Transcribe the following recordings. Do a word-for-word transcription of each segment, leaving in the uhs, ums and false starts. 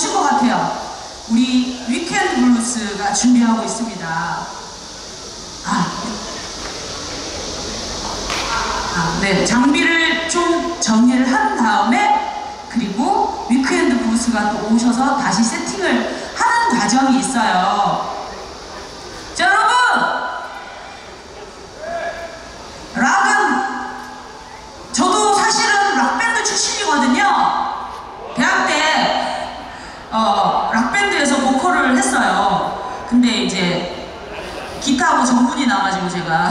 오신 것 같아요. 우리 위켄드 블루스가 준비하고 있습니다. 아, 아, 네, 장비를 좀 정리를 한 다음에 그리고 위켄드 블루스가 또 오셔서 다시 세팅을 하는 과정이 있어요. 자, 여러분! 락은 저도 사실은 락밴드 출신이거든요. 대학 때 어, 락밴드에서 보컬을 했어요. 근데 이제 기타하고 전문이 나가지고 제가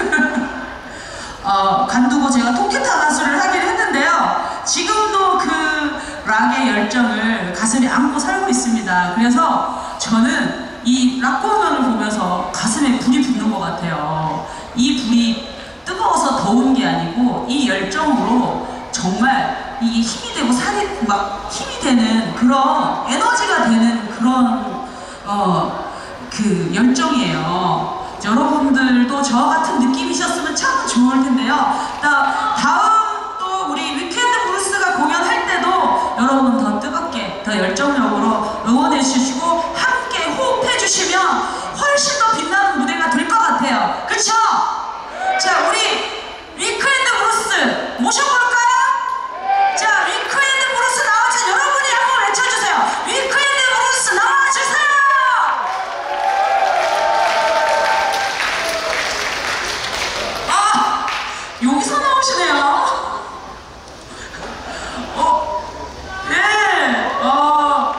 어, 관두고 제가 통기타 가수를 하긴 했는데요. 지금도 그 락의 열정을 가슴에 안고 살고 있습니다. 그래서 저는 이 락 공연을 보면서 가슴에 불이 붙는 것 같아요. 이 불이 뜨거워서 더운 게 아니고 이 열정으로 정말 이게 힘이 되고 살이 막 힘이 되는 그런 에너지가 되는 그런 어, 그 열정이에요. 여러분들도 저와 같은 느낌이셨으면 참 좋을 텐데요. 다, 다음 또 우리 위켄드 블루스가 공연할 때도 여러분 더 뜨겁게 더 열정적으로 응원해 주시고 함께 호흡해 주시면 훨씬 더 빛나는 무대가 될 것 같아요. 그쵸? 자, 우리 위켄드 블루스 모셔볼까요? 자, 위켄드 블루스 나와주세요. 여러분이 한번 외쳐주세요. 위켄드 블루스 나와주세요. 아, 여기서 나오시네요. 어, 예, 어,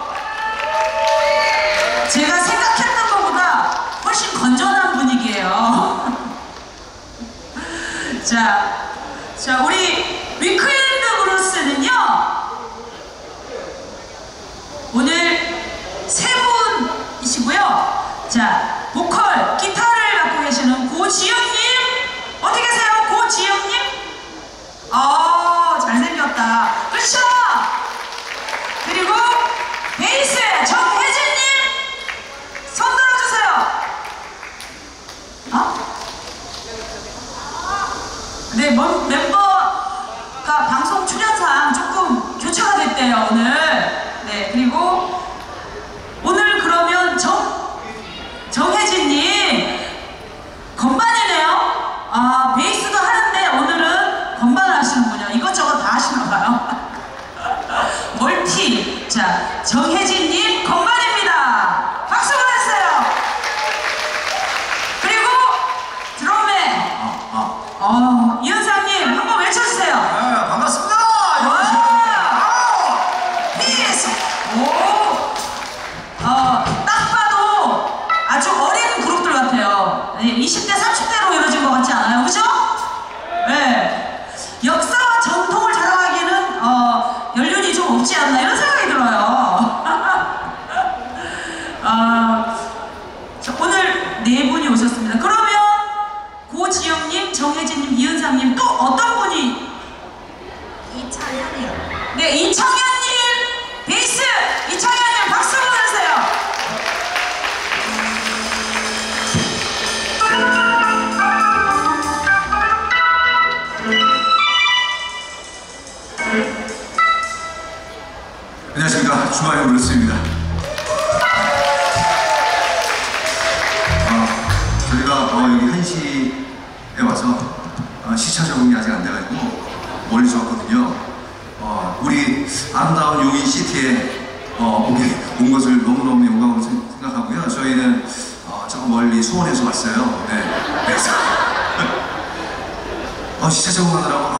제가 생각했던 것보다 훨씬 건전한 분위기예요. 자, 자, 우리 위켄드 블루스는요, 오늘 세 분이시고요. 자, 보컬, 기타를 맡고 계시는 고지영님, 어디 계세요? 고지영님? 어, 잘생겼다. 그쵸? 그리고 베이스, 정혜진님, 손 들어주세요. 어? 네, 멤버가 방송 출연상 조금 교체가 됐대요, 오늘. 네, 그리고 오늘 그러면 정, 정혜진님, 건반이네요? 아, 베이스도 하는데 오늘은 건반을 하시는군요. 이것저것 다 하시나봐요. 멀티. 자, 정혜진님, 건반입니다. 박수 보내주세요. 그리고 드럼에, 어, 어. 어, 이은상님 한번 외쳐주세요. 네, 반갑습니다. 피스. 오, 어, 딱 봐도 아주 어린 그룹들 같아요. 이십 대, 삼십 대로 이루어진 것 같지 않아요? 그죠? 네. 역사와 전통을 자랑하기에는 어, 연륜이 좀 없지 않나 이런 생각이 들어요. 어, 오늘 네 분이 오셨습니다. 그러면 고지영님, 정혜진님, 이은상님 또 어떤 분이? 이창현이요. 네, 이창현님 베이스. 이창현님 박수 보내주세요. 안녕하십니까, 주말의 블루스입니다. 어, 저희가 어, 여기 한시에 와서 어, 시차 적응이 아직 안 돼가지고 멀리서 왔거든요. 어, 우리 아름다운 용인 시티에 어, 오게 온 것을 너무너무 영광으로 생각하고요. 저희는 어, 저 멀리 수원에서 왔어요. 네, 그래서 어, 시차 적응하느라고